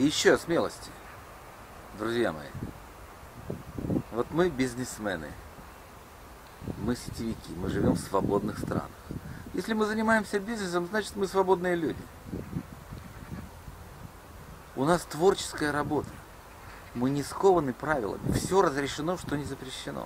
еще смелости, друзья мои. Вот мы бизнесмены, мы сетевики, мы живем в свободных странах. Если мы занимаемся бизнесом, значит мы свободные люди. У нас творческая работа. Мы не скованы правилами. Все разрешено, что не запрещено.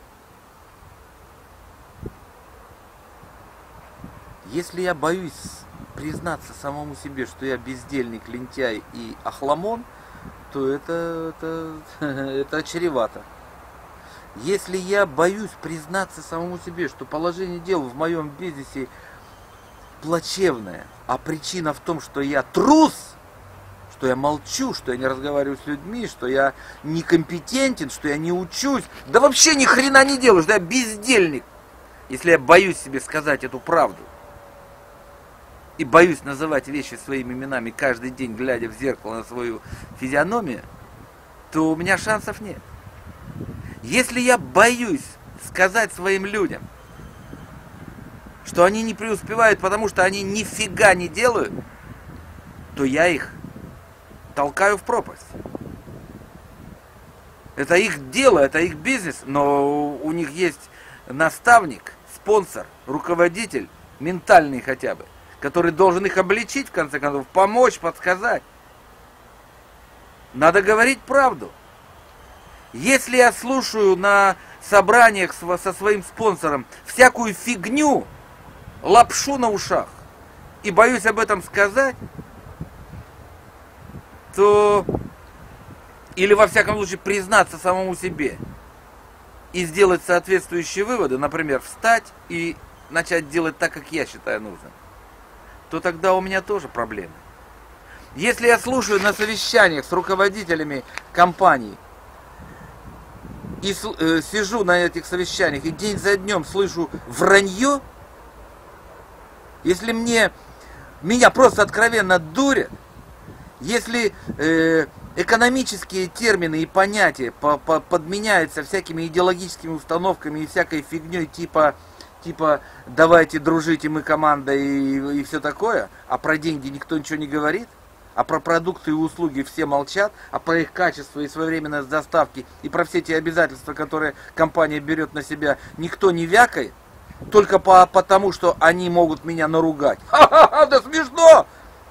Если я боюсь признаться самому себе, что я бездельник, лентяй и охламон, то это чревато. Если я боюсь признаться самому себе, что положение дел в моем бизнесе плачевное, а причина в том, что я трус, что я молчу, что я не разговариваю с людьми, что я некомпетентен, что я не учусь, да вообще ни хрена не делаю, что я бездельник. Если я боюсь себе сказать эту правду и боюсь называть вещи своими именами каждый день, глядя в зеркало на свою физиономию, то у меня шансов нет. Если я боюсь сказать своим людям, что они не преуспевают, потому что они нифига не делают, то я их толкаю в пропасть. Это их дело, это их бизнес, но у них есть наставник, спонсор, руководитель, ментальный хотя бы, который должен их обличить, в конце концов, помочь, подсказать. Надо говорить правду. Если я слушаю на собраниях со своим спонсором всякую фигню, лапшу на ушах, и боюсь об этом сказать, то или во всяком случае признаться самому себе и сделать соответствующие выводы, например, встать и начать делать так, как я считаю нужным, то тогда у меня тоже проблемы. Если я слушаю на совещаниях с руководителями компаний и сижу на этих совещаниях и день за днем слышу вранье, если меня просто откровенно дурят, если экономические термины и понятия подменяются всякими идеологическими установками и всякой фигней типа давайте дружите, мы команда и все такое, а про деньги никто ничего не говорит, а про продукты и услуги все молчат, а про их качество и своевременность доставки и про все те обязательства, которые компания берет на себя, никто не вякает, только потому, что они могут меня наругать. Ха-ха-ха, да смешно!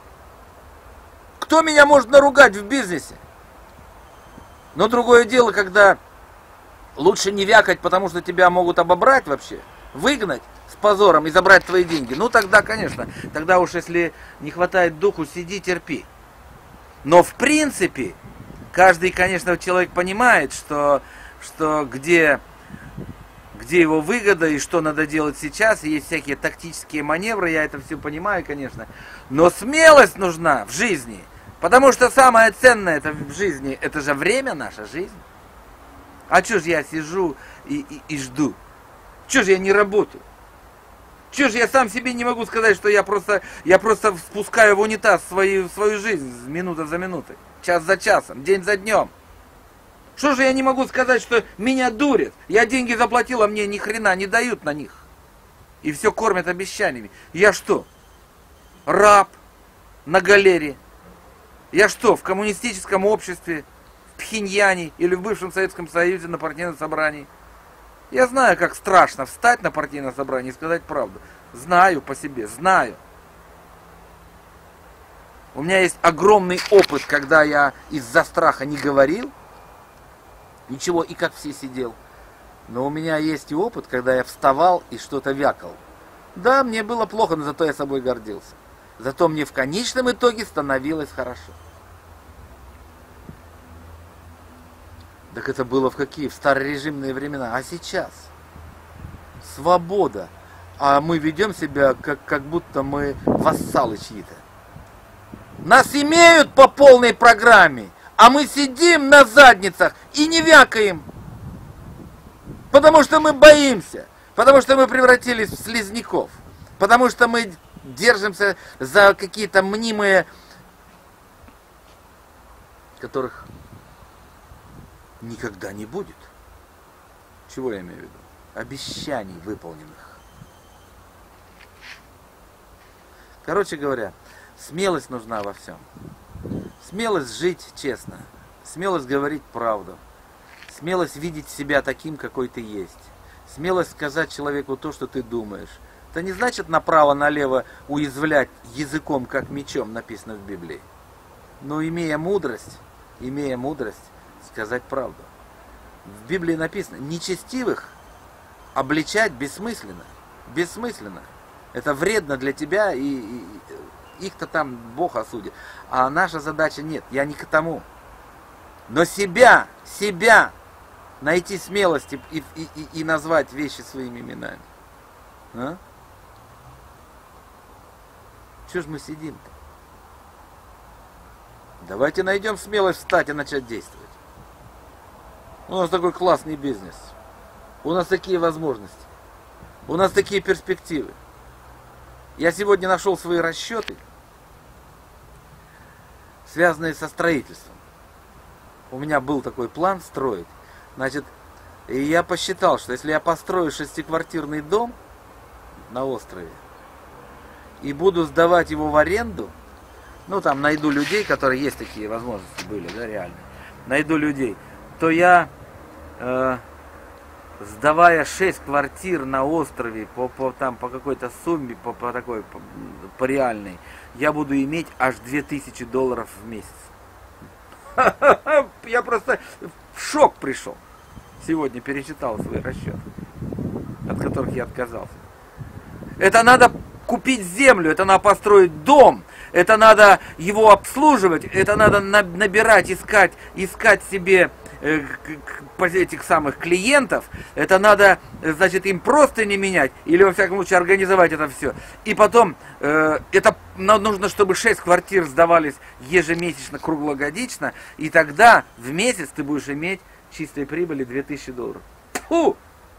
Кто меня может наругать в бизнесе? Но другое дело, когда лучше не вякать, потому что тебя могут обобрать вообще, выгнать с позором и забрать твои деньги. Ну тогда, конечно, тогда уж если не хватает духу, сиди, терпи. Но в принципе, каждый, конечно, человек понимает, что где его выгода и что надо делать сейчас. Есть всякие тактические маневры, я это все понимаю, конечно. Но смелость нужна в жизни. Потому что самое ценное это в жизни, это же время, наша жизнь. А что ж я сижу и жду? Что ж я не работаю? Что ж я сам себе не могу сказать, что я просто спускаю в унитаз свою жизнь минута за минутой, час за часом, день за днем? Что же я не могу сказать, что меня дурят? Я деньги заплатил, а мне ни хрена не дают на них. И все кормят обещаниями. Я что? Раб на галере? Я что, в коммунистическом обществе, в Пхеньяне или в бывшем Советском Союзе на партийном собрании? Я знаю, как страшно встать на партийном собрании и сказать правду. Знаю по себе, знаю. У меня есть огромный опыт, когда я из-за страха не говорил ничего и как все сидел. Но у меня есть и опыт, когда я вставал и что-то вякал. Да, мне было плохо, но зато я собой гордился. Зато мне в конечном итоге становилось хорошо. Так это было в какие? В старорежимные времена. А сейчас? Свобода. А мы ведем себя, как будто мы вассалы чьи-то. Нас имеют по полной программе, а мы сидим на задницах и не вякаем. Потому что мы боимся. Потому что мы превратились в слизняков. Потому что мы держимся за какие-то мнимые, которых никогда не будет. Чего я имею в виду? Обещаний выполненных. Короче говоря, смелость нужна во всем. Смелость жить честно, смелость говорить правду, смелость видеть себя таким, какой ты есть, смелость сказать человеку то, что ты думаешь. Это не значит направо-налево уязвлять языком, как мечом, написано в Библии. Но имея мудрость, сказать правду. В Библии написано, нечестивых обличать бессмысленно. Бессмысленно. Это вредно для тебя, и их-то там Бог осудит. А наша задача нет, я не к тому. Но себя найти смелость и назвать вещи своими именами. А? Чего ж мы сидим-то? Давайте найдем смелость встать и начать действовать. У нас такой классный бизнес. У нас такие возможности. У нас такие перспективы. Я сегодня нашел свои расчеты, связанные со строительством. У меня был такой план строить. Значит, и я посчитал, что если я построю 6-квартирный дом на острове и буду сдавать его в аренду, ну там найду людей, которые есть такие возможности были, да, реально. Найду людей, то я, сдавая 6 квартир на острове по какой-то сумме, по реальной, я буду иметь аж $2000 в месяц. Я просто в шок пришел. Сегодня перечитал свои расчеты, от которых я отказался. Это надо купить землю, это надо построить дом, это надо его обслуживать, это надо набирать, искать себе этих самых клиентов, это надо, значит, им просто не менять, или во всяком случае организовать это все. И потом, это нужно, чтобы 6 квартир сдавались ежемесячно, круглогодично, и тогда в месяц ты будешь иметь чистой прибыли $2000. Фу!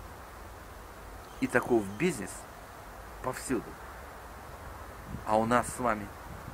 И таков бизнес повсюду. А у нас с вами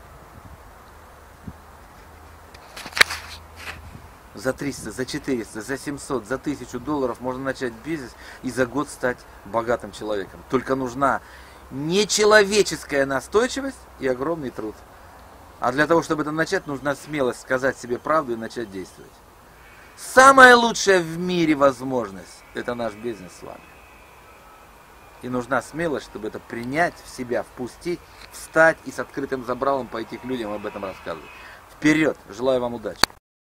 за 300, за 400, за 700, за $1000 можно начать бизнес и за год стать богатым человеком. Только нужна нечеловеческая настойчивость и огромный труд. А для того, чтобы это начать, нужна смелость сказать себе правду и начать действовать. Самая лучшая в мире возможность – это наш бизнес с вами. И нужна смелость, чтобы это принять в себя, впустить, встать и с открытым забралом пойти к людям об этом рассказывать. Вперед! Желаю вам удачи!